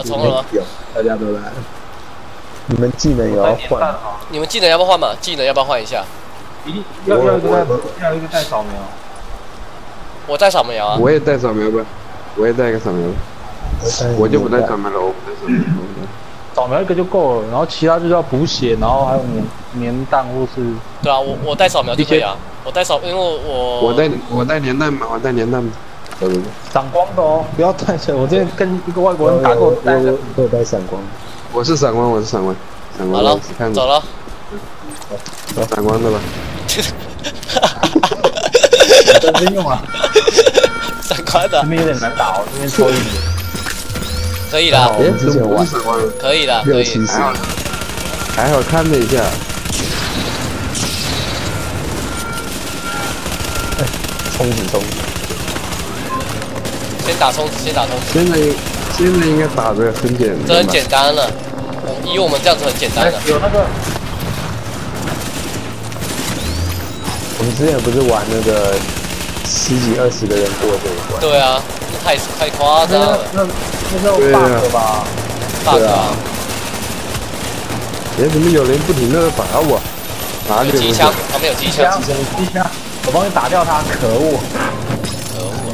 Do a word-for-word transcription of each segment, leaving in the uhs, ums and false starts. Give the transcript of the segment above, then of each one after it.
要冲了吗？ 有，大家都来了。你们技能有要换？ 你们技能要不要换嘛？技能要不要换一下？ 一定要要一个带要一个带扫描。 我带扫描啊。 我也带扫描吧，我也带一个扫描。我就不带扫描了，我不带扫描。 扫描一个就够了，然后其他就是要补血，然后还有棉棉弹或是。 对啊，我我带扫描就可以啊。我带扫，因为我我带我带连弹嘛，我带连弹。 闪光的哦，不要带着。我之前跟一个外国人打过，带着。 我带闪光。 我是闪光，我是闪光。闪光。 好了，走了。 闪光的吧。 认真用啊。 闪光的。 这边有点难打哦，这边抽一点。 可以啦。 哎，之前玩闪光。 可以啦，可以。 还好看了一下。 冲子冲。 先打冲，先打冲。 现在现在应该打的很简单。 这很简单了，以我们这样子很简单的。 有那个。 我们之前不是玩那个十几二十个人过这一关？ 对啊，太太夸张了。 那那叫 bug 吧 ？bug 啊！ 哎，怎么有人不停的打我？哪里有机枪？旁边有机枪。 机枪，我帮你打掉他，可恶！ 可恶！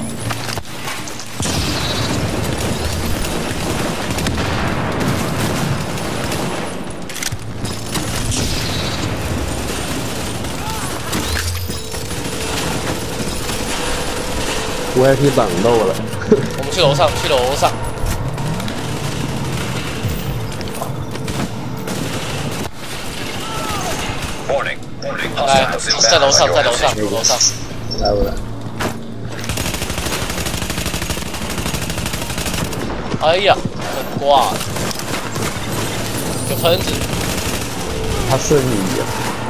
我还可以挡到我了。 我们去楼上，去楼上。来，在楼上，在楼上，楼上。 来我来。 哎呀，很挂。有喷子。 他瞬移啊！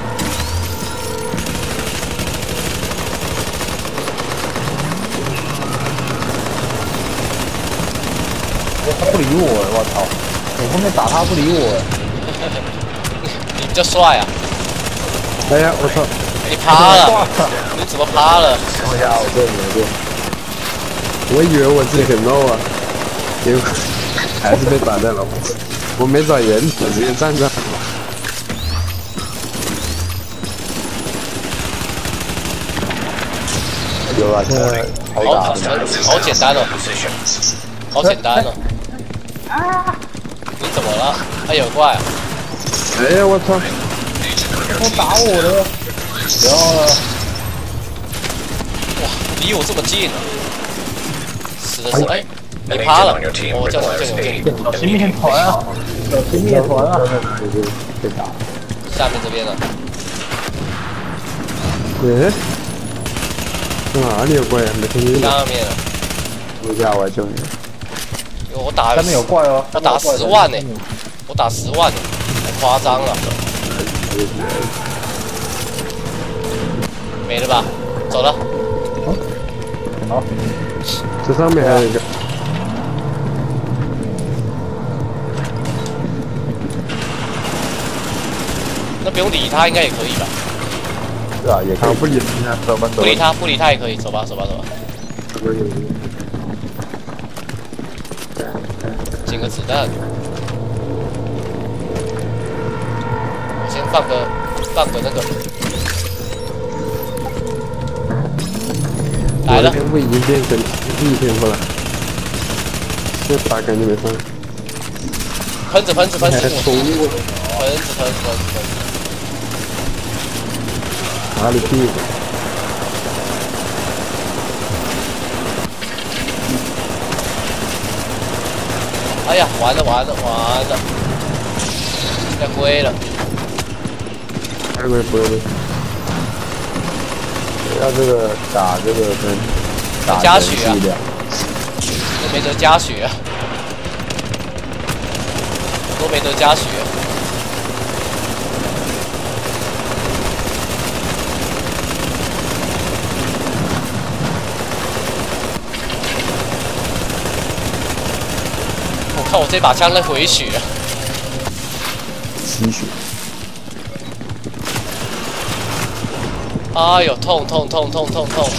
他不理我，我操！我后面打他不理我。 你比较帅啊！ 哎呀，我操！ 你趴了！你怎么趴了？ 等一下，我这里我这。 我以为我自己很 low 啊，结果还是被打掉了。我没找人，我直接站着。 有啊，现在好打， 好简单哦，好简单哦。你怎么了？哎，有怪啊！ 哎呀，我操！ 他打我了！然后呢？ 哇，离我这么近啊！死的是哎，你趴了！我叫你叫你叫你！ 小心面团啊！小心面团啊！ 被打。 下面这边呢？ 哎，哪里有怪啊？没看见。 上面了。 等一下，我来救你。 我打下面有怪哦！ 我打十万呢，我打十万呢，太夸张了。没了吧？走了。 好， 这上面还有一个。 那不用理他，应该也可以吧？ 是啊，也可以。不理他，走吧走。 不理他，不理他也可以，走吧走吧走吧。捡个子弹。我先放个放个那个。来了。 天赋已经变成一天赋了，这八杆就没上。 喷子喷子喷子！ 还冲我！ 喷子喷子喷子喷子！ 哪里屁股？ 哎呀，完了完了完了，要归了。 太贵不会。 要这个打这个跟打加血啊！都没得加血啊！都没得加血。我看我这把枪在回血。 吸血。 哎呦，痛痛痛痛痛痛！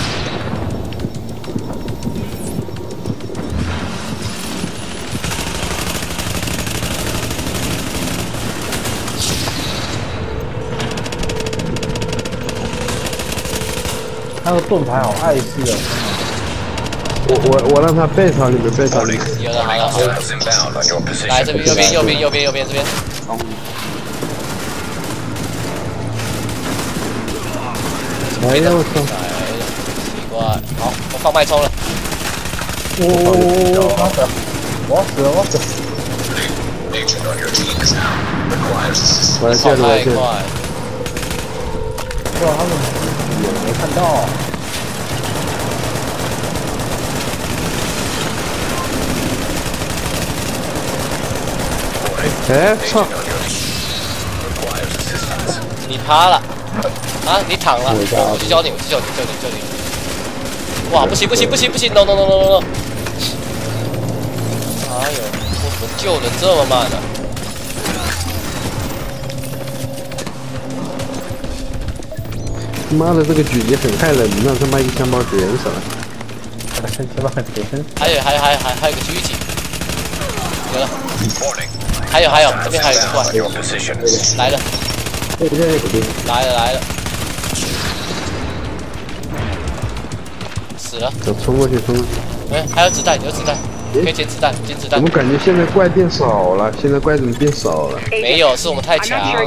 那个盾牌好碍事哦。 我我我让他背朝你们背朝你。 有的，好了好了。来这边右边右边右边右边这边。 哎呀我操！ 奇怪，好，我放脉冲了。 哦，我死了，我死了，我死了。 我来接着，我来接着。 哇，他们有没看到？ 哎，操！ 你趴了啊？你躺了？我去教你，我去教你，教你，教你。哇，不行不行不行不行 ！no no no no no no！ 哎呦，我怎么救的这么慢呢、啊？ 妈的，这个狙击很害人呐！他妈一枪把我点死了。 枪把我点死。 还有还有还有还还有个狙击，有了。还有还有，这边还有一个怪，来了，来了来了，死了。 走，冲过去，冲过去。 哎，还有子弹，有子弹，可以捡子弹，捡子弹。 我们感觉现在怪变少了，现在怪怎么变少了？ 没有，是我们太强了。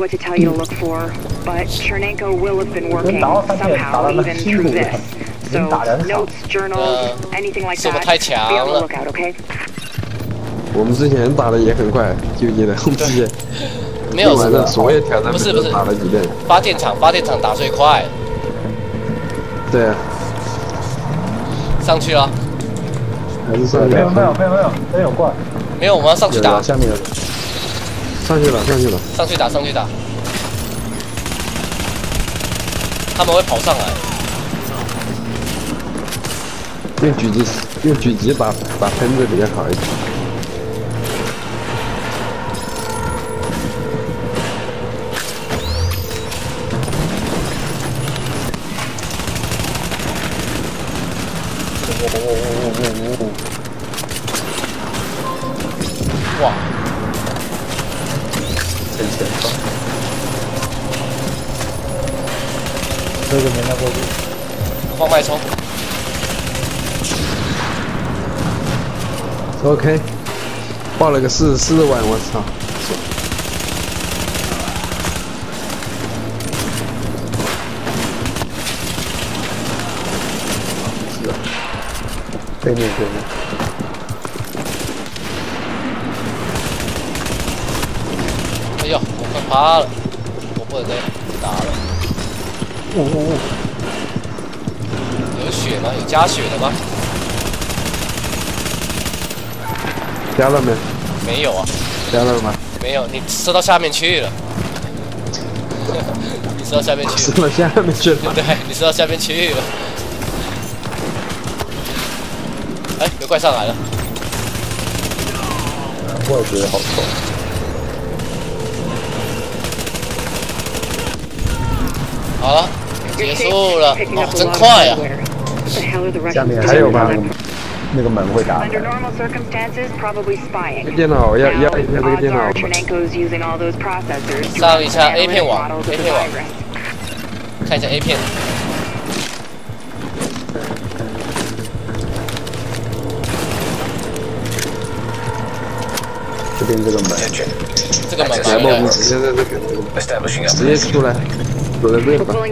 But Chernenko will have been working somehow even through this. So notes, journals, anything like that, be on the lookout, okay? 我们之前打的也很快，记不记得？我们之前没有完了所有挑战不是不是打了几遍。 发电厂，发电厂打最快。 对啊。 上去了。 还是上去了？ 没有没有没有没有，没有怪。 没有，我们要上去打。 下面有。 上去了，上去了。 上去打，上去打。他们会跑上来。 用狙击，用狙击打打喷子比较好一点。 哇！ 真前方。 这个没拿过去。 放脉冲。 OK， 报了个四十四万，我操！ 是啊，对面对面。 哎呦，我快趴了，我不能再打了。 呜呜呜！ 有血吗？有加血的吗？ 加了没？ 没有啊。 加了吗？ 没有，你射到下面去了。你射到下面去了。 射到下面去了。 对，你射到下面去了。哎，有怪上来了。 我也觉得好丑。 好了，结束了。哦，真快啊！ 下面还有吗？那个门会打开。 电脑要要一下这个电脑。 上一下 A 片网 ，A 片网，看一下 A 片。 这边这个门， 这个门来吧，我们直接在这个直接出来，走在这吧。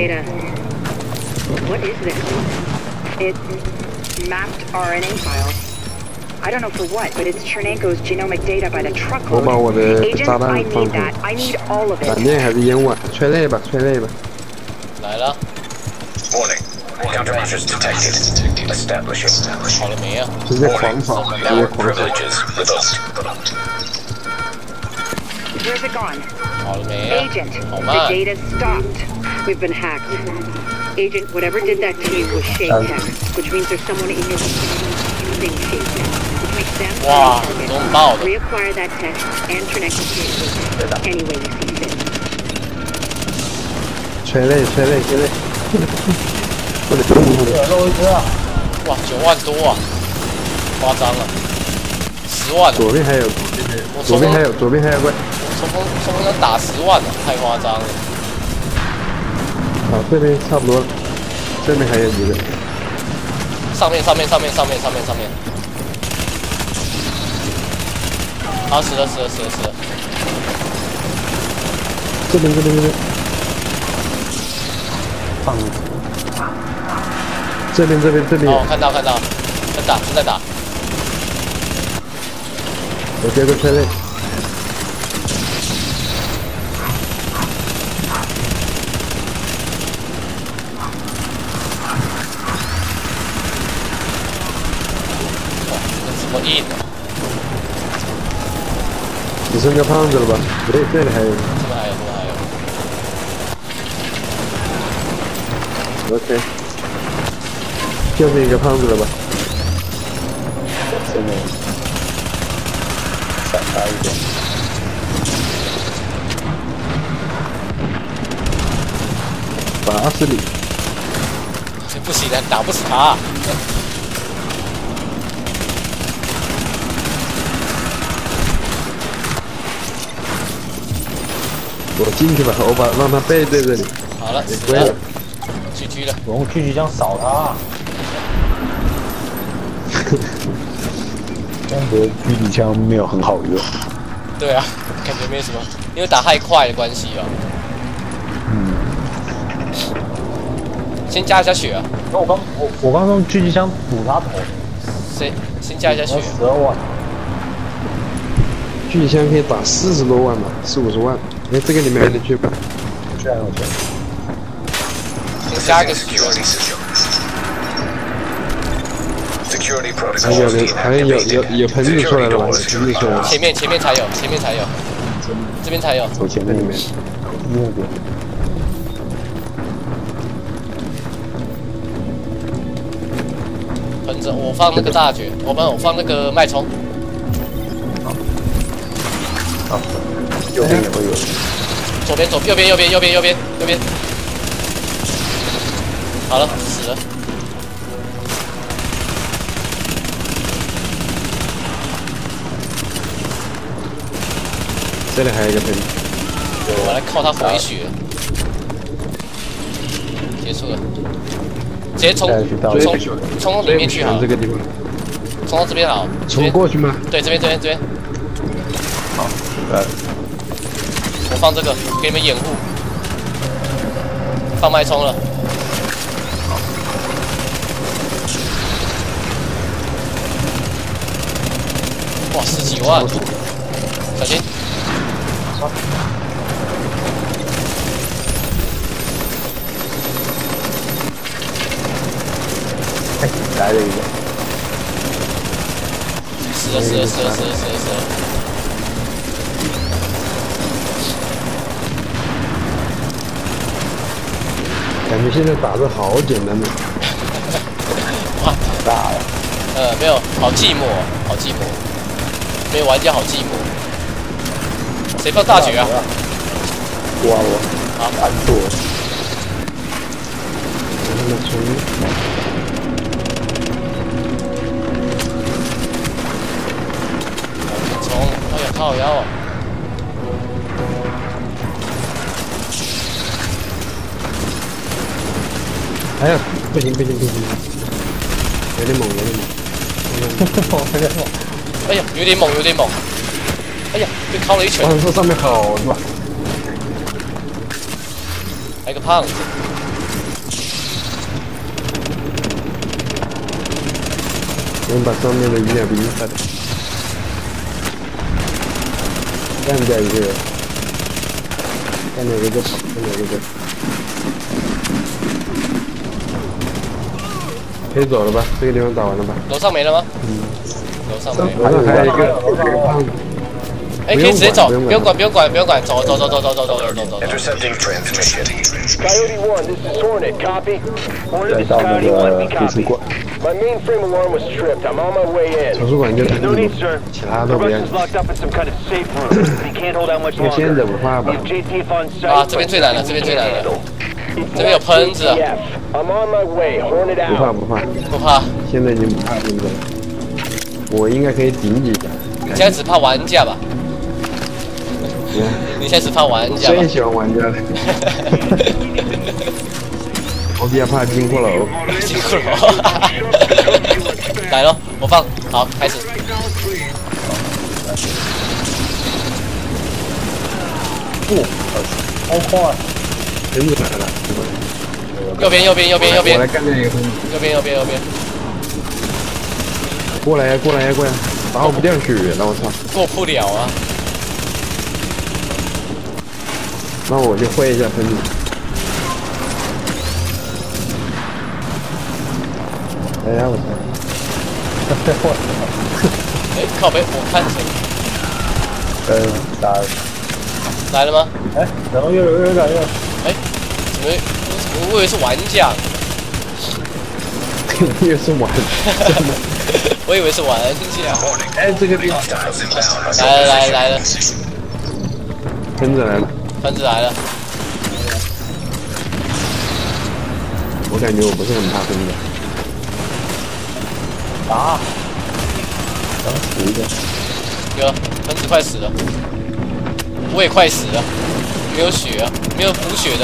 Mapped R N A files. I don't know for what, but it's Chernenko's genomic data by the truckload. 我把我的炸 Agent, 弹 I 放 need 出。 that. I need all of 闪 it. 电还是烟雾？催泪吧，催泪吧。 来了。 Warning. Countermeasures detected. Establishing. 好了没啊？ 直接狂跑，直接 Network 狂跑。 privileges revoked. Where's it gone? 好了没啊？ Agent, 好 the 慢。 data stopped. We've been hacked. Agent, whatever did that to you was shade tech, which means there's someone in your using shade tech, which makes them Wow, target. 懂爆的。 Reacquire that tech and Chernenko shade any way you see fit. 催泪，催泪，催泪。我得冲出来。 肉一只啊！ 哇，九万多啊，夸张了，十万了。 左边还有， 我左边还有，左边还有怪。 冲锋冲锋枪打十万了，太夸张了。 好，这边差不多了，差这边还有几个。 上面上面上面上面上面上面。好，死了死了死了死了。 这边这边这边。 放。 这边这边这边。 哦，看到看到，在打正在打。 我接个车位。 怎么硬？ 只剩个胖子了吧？不对，这里还有。 这边还有，这边还有。 OK。就是一个胖子了吧？ 真的。闪开一点。 八十里。 这不行的，打不死他。 我进去吧，我把让他背在这里。 好了，死了。G G 了。 我用狙击枪扫他。 这样子狙击枪没有很好用。 对啊，感觉没什么，因为打太快的关系啊。 嗯。 先加一下血啊！ 那我刚我我刚用狙击枪补他头。 谁？先加一下血。 十二万。 狙击枪可以打四十多万吧，四五十万。哎，这个你们还得去吧？ 居然有钱。 加个血。 还有人，还有有有盆子出来了吧？盆子出来了。 前面前面才有，前面才有，这边才有。 走前面里面，那边。 盆子，我放那个大绝，我帮我放那个脉冲。 好。好。右边也会有。 左边左右边右边右边右边右边。好了，死了。 这里还有一个喷， 我来靠他回血，结束了，直接冲冲冲到里面去好了， 这个地方， 冲到这边好， 冲过去吗？ 对，这边这边这边， 好，来， 我放这个给你们掩护，放脉冲了，哇，十几万，小心。 哎，来了一个， 死了死了死了死了死了死了！ 感觉现在打的好简单的， 哇， 大了， 呃，没有，好寂寞，好寂寞，没有玩家好寂寞。谁放大绝啊？ 我我， 好， 按错， 我他妈冲！ 冲！哎呀，靠腰啊！ 哎呀，不行不行不行，有点猛有点猛， 有点猛。 哎呀，有点猛有点猛！哎呀，被敲了一拳。 往这上面好是吧？ 还有个胖子。 我们把上面的鱼鸟兵杀掉，干掉一个人，干掉一个跑，干掉一个。可以走了吧？这个地方打完了吧？ 楼上没了吗？嗯，楼上没。 楼上还有一个，一个胖子。 哎，可以直接走，不用管，不用管，不用管，走走走走走走走走走走。 Intercepting transmission. Coyote one, this is Hornet. Copy. Hornet, 来 this is 到那 Coyote one. 个 We 图书 copy. 馆， My mainframe alarm was tripped. I'm on my way 图 in. 书馆就 No need, sir. 其他 The 都不要。 Russian's locked up in some kind of safe room. He can't hold out much 那先 longer. 忍怕 We 吧。 have J T F on site. 啊，这边最难了，这边最难了。这边有喷子。 I'm on my way. Hornet 不怕 out. 不怕， 不怕， 现在已经不怕现在。我应该可以顶几个。 你现在只怕玩家吧？你现在只怕玩家吧最？喜欢玩家了。 我底下怕进库楼， 进库楼，来咯，我放，好，开始。 不，好快！ 喷子来了， 右边，右边，右边，右边。 我来干掉一个喷子。 右边，右边，右边。 过来呀，过来呀，过来！打我不掉血了，我操！ 过不了啊。 那我就挥一下喷子。 哎呀，我操！ 哎，靠北，我看谁？ 呃，打来了吗？ 哎，然后又有又有又有， 哎，怎么？我以为是玩家。 又是玩， 我以为是玩家。 哎，这个地方来了来了来了， 喷子来了， 喷子来了。 我感觉我不是很怕喷子。 打！ 刚死一个， 哥，喷子快死了，我也快死了，没有血啊，没有补血的。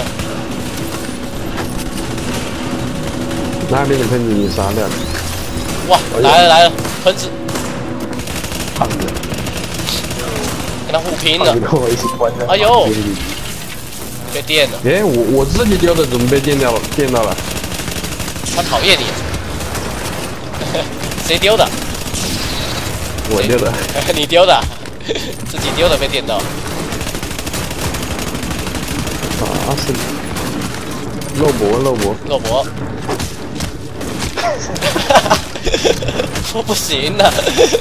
那边的喷子你杀掉了。 哇，来了来了，喷子， 胖子， 跟他互拼了。 胖子跟我一起关的。 哎呦，被电了， 哎，我我自己丢的怎么被电掉了？电到了。 他讨厌你。谁丢的？ 我丢的。 你丢的，自己丢的被电到。 啊是。肉搏肉搏。 肉搏。我不行了。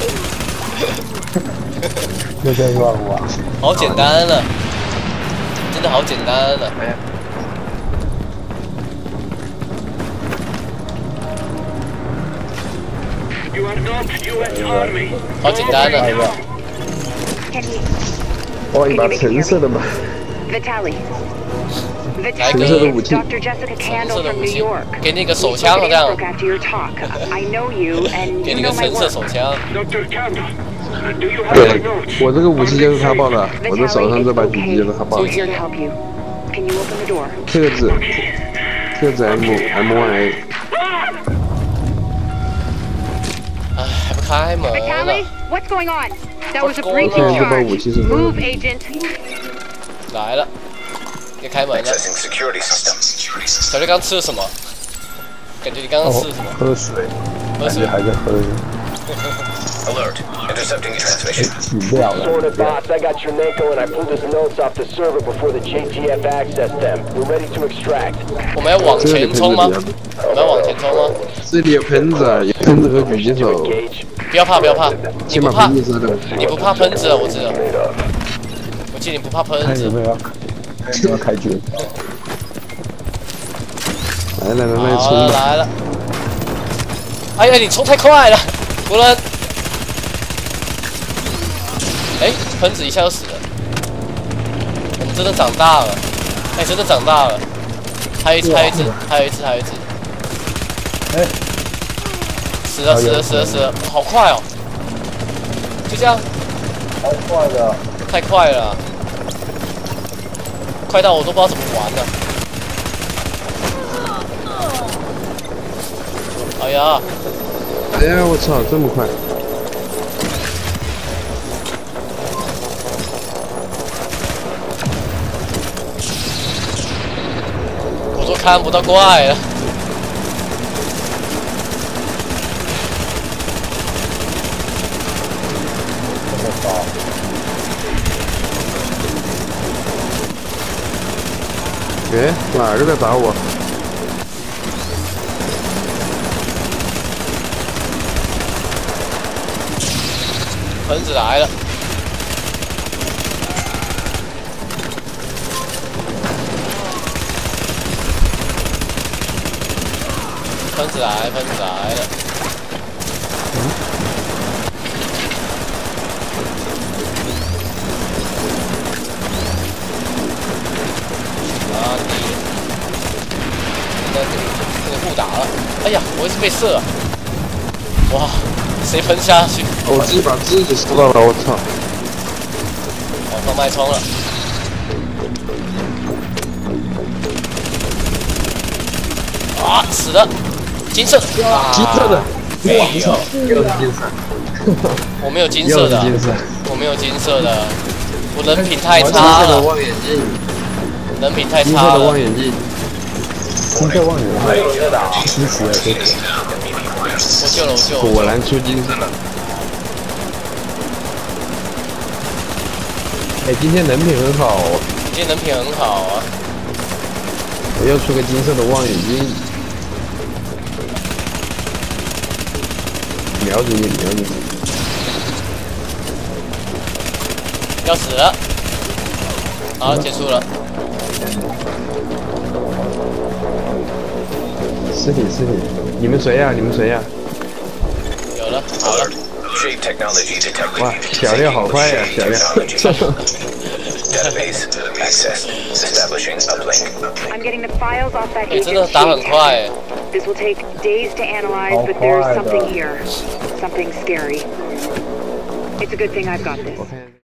又在乱玩。 好简单了，真的好简单了。好简单了。 哦，一把橙色的嘛。 Vitaly. 来个 Doctor Jessica Candle from New York. 给你个手枪这样。 After your talk, I know you and 给 you 你个 know my 橙色 work. 手枪。 对，我这个武器就是他爆的，我这手上这把狙击就是他爆 We're 的。 here to help you. Can you open the door? 特制，特制 M M one A。 哎，还不开门 Vitaly, 了。 what's going on? That was a What's going breaching on? 这把武 charge. 器是什么 Move, agent. 来了，给开门了。 Accessing security system. 小刘刚吃了什么？感觉你刚刚吃了什么？ 喝水， 喝水。 感觉还在喝 Alert. Intercepting transmission. 饮料了。 Sorted boss, I got your N A C O and I pulled his notes off the server before the J T F accessed them. We're ready to extract. 我们要往前冲吗？我们要往前冲吗？ 这里有喷子，有喷子和狙击手。 不要怕，不要怕，你先把不怕， 喷子杀掉。 你不怕喷子啊？我知道。我记得你不怕喷子看有。没有要，有没有要开局？ 来来来来， 好冲吧！ 了来了。哎呀，你冲太快了，古人。哎，喷子一下就死了。我们真的长大了，哎，真的长大了。还有一只，还有一只，还有一只，还有一只。 哎， 死了，死了，死了，死了，好快哦！就这样， 好快的。 太快了啊，快到我都不知道怎么玩了。哎呀， 哎呀，我操，这么快！ 我都看不到怪了。 哎，哪个在打我？ 喷子来了，喷子来，喷子来了。啊你！那这个这个互打了，哎呀，我一直被射、啊。哇，谁喷下去？ 我自己把自己射到了，我操！ 往上脉冲了。 啊，死了！金色的，啊、 金色的， 没有， 又是金色， 我没有金色的， 又是金色， 我没有金色的，我人品太金差色的了， 望远镜， 人品太金色差了的望。远镜， 金色望远镜，支持了，支持。 我救了，我救了。 果然出金色了。哎，今天人品很好哦， 今天人品很好啊。 我又出个金色的望远镜，瞄准你，瞄准你。 要死了！好，结束了。 尸体，尸体，你们谁呀、啊？你们谁呀、啊？ 有了，好了。 Shape technology detected. 哇，小廖好快呀、啊，小廖。 Database access. Establishing uplink. I'm getting the files off that 哎，真的 agent's 打很 shade 快哎。 tag. This will take days to analyze, How but there's far, something though? here. Something scary. It's a good thing I've got this.